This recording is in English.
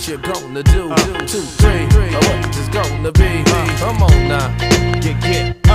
what you gonna do? 2, 3, what it's gonna be? Come on now, get.